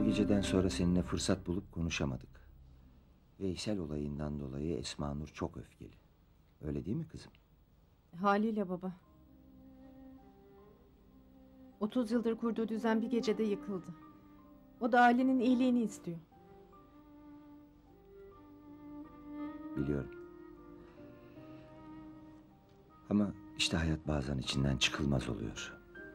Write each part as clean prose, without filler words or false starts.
O geceden sonra seninle fırsat bulup konuşamadık. Veysel olayından dolayı Esma Nur çok öfkeli. Öyle değil mi kızım? Haliyle baba. 30 yıldır kurduğu düzen bir gecede yıkıldı. O da ailenin iyiliğini istiyor. Biliyorum. Ama işte hayat bazen içinden çıkılmaz oluyor.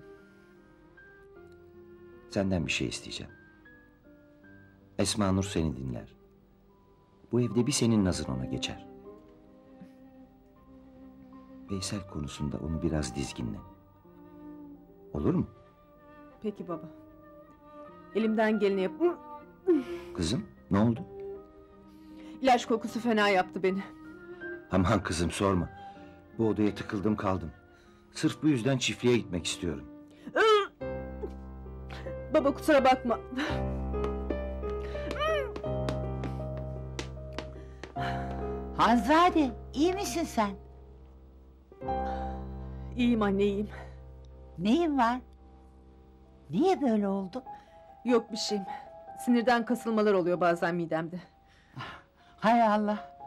Senden bir şey isteyeceğim. Esma Nur seni dinler. Bu evde bir senin nazın ona geçer. Veysel konusunda onu biraz dizginle. Olur mu? Peki baba. Elimden geleni yap. Kızım, ne oldu? İlaç kokusu fena yaptı beni. Aman kızım sorma. Bu odaya tıkıldım kaldım. Sırf bu yüzden çiftliğe gitmek istiyorum. Baba kusura bakma. Hanzade, iyi misin sen? İyiyim anne, iyiyim. Neyin var? Niye böyle oldu? Yok bir şeyim. Sinirden kasılmalar oluyor bazen midemde. Hay Allah.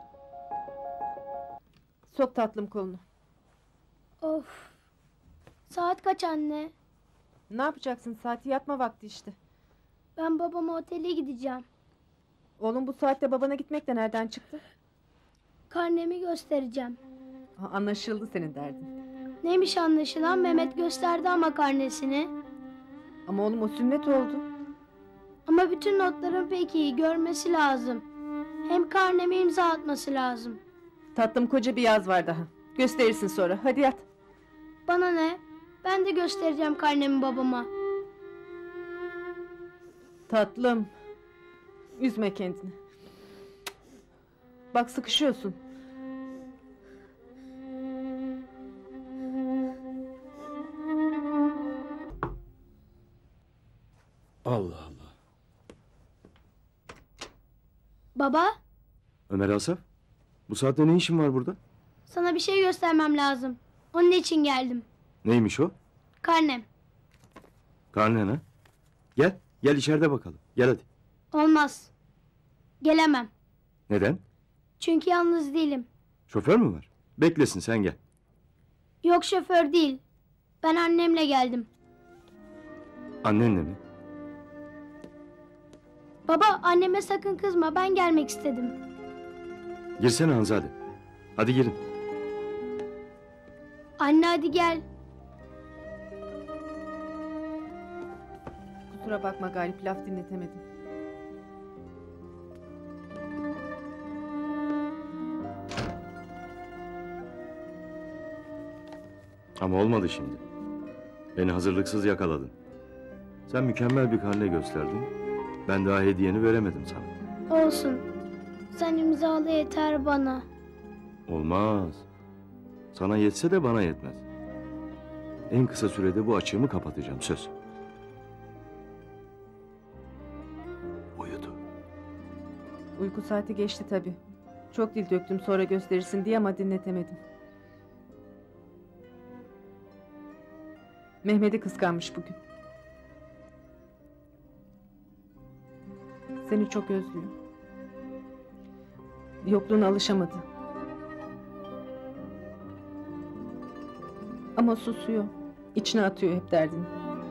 Sok tatlım kolunu. Of. Saat kaç anne? Ne yapacaksın? Saati yatma vakti işte. Ben babama otele gideceğim. Oğlum bu saatte babana gitmek de nereden çıktı? Karnemi göstereceğim. Anlaşıldı senin derdin. Neymiş anlaşılan, Mehmet gösterdi ama karnesini. Ama oğlum o sünnet oldu. Ama bütün notların pek iyi, görmesi lazım. Hem karneme imza atması lazım. Tatlım koca bir yaz var daha. Gösterirsin sonra. Hadi yat. Bana ne? Ben de göstereceğim karnemi babama. Tatlım. Üzme kendini. Bak sıkışıyorsun. Allah Allah. Baba, Ömer Asaf, bu saatte ne işin var burada? sana bir şey göstermem lazım. Onun için geldim. Neymiş o? Karnem. Karnen ha? Gel, gel içeride bakalım. Gel hadi. Olmaz. Gelemem. Neden? Çünkü yalnız değilim. Şoför mü var? Beklesin sen gel. Yok, şoför değil. Ben annemle geldim. Annenle mi? Baba, anneme sakın kızma, ben gelmek istedim. Girsene Hanzade. Hadi girin. Anne hadi gel. Kusura bakma Galip, laf dinletemedim. Ama olmadı şimdi. Beni hazırlıksız yakaladın. Sen mükemmel bir karne gösterdin. Ben daha hediyeni veremedim sana. Olsun. Sen imzala yeter bana. Olmaz. Sana yetse de bana yetmez. En kısa sürede bu açığımı kapatacağım, söz. Uyudu. Uyku saati geçti tabii. Çok dil döktüm sonra gösterirsin diye ama dinletemedim. Mehmet'i kıskanmış bugün. Seni çok özlüyor. Yokluğuna alışamadı. Ama susuyor. İçine atıyor hep derdini.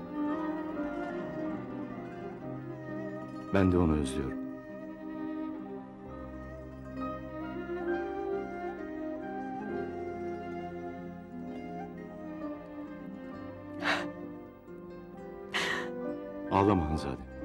Ben de onu özlüyorum. Ağlama Hanzade.